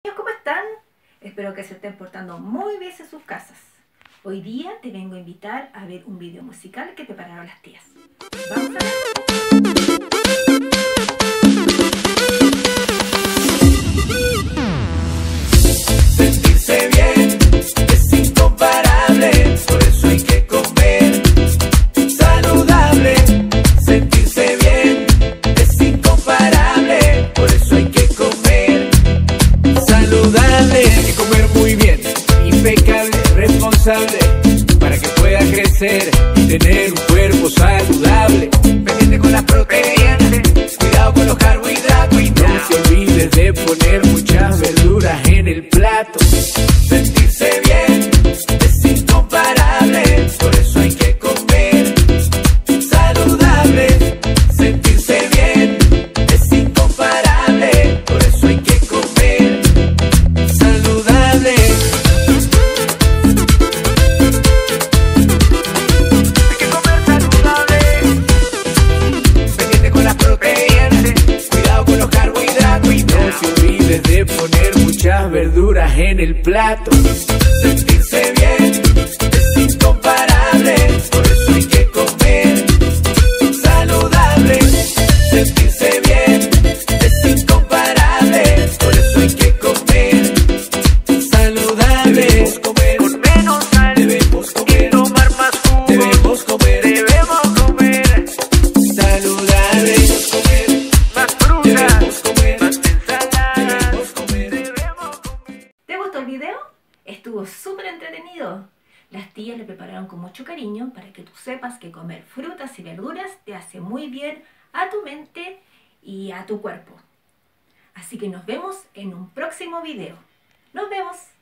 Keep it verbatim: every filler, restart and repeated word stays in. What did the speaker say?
¿Cómo están? Espero que se estén portando muy bien en sus casas. Hoy día te vengo a invitar a ver un video musical que prepararon las tías. ¿Vamos a ver? Sentirse bien es incomparable, por eso hay que comer saludable. Sentirse bien es incomparable, por eso hay que comer saludable. Hay que comer muy bien, impecable, responsable, para que pueda crecer y tener un cuerpo saludable. Pendiente con las proteínas, cuidado con los carbohidratos y no te olvides de poner muchas verduras en el plato. Sentirse bien es incomparable, por eso hay que comer saludable. Sentirse bien es incomparable, por eso hay que comer saludable. Hay que comer saludable, pendiente con las proteínas, cuidado con los carbohidratos y no te olvides de poner muchas verduras en el plato. Sentirse bien es incomparable, por eso hay que comer saludable. Sentirse bien es incomparable, por eso hay que comer saludable. Debemos comer con menos sal, debemos comer y tomar más jugo. Debemos comer, debemos comer saludable. Debemos comer más fruta, debemos comer más ensalada, debemos comer, debemos comer. ¿Te gustó el video? Estuvo súper entretenido. Las tías le prepararon con mucho cariño para que tú sepas que comer frutas y verduras te hace muy bien a tu mente y a tu cuerpo. Así que nos vemos en un próximo video. ¡Nos vemos!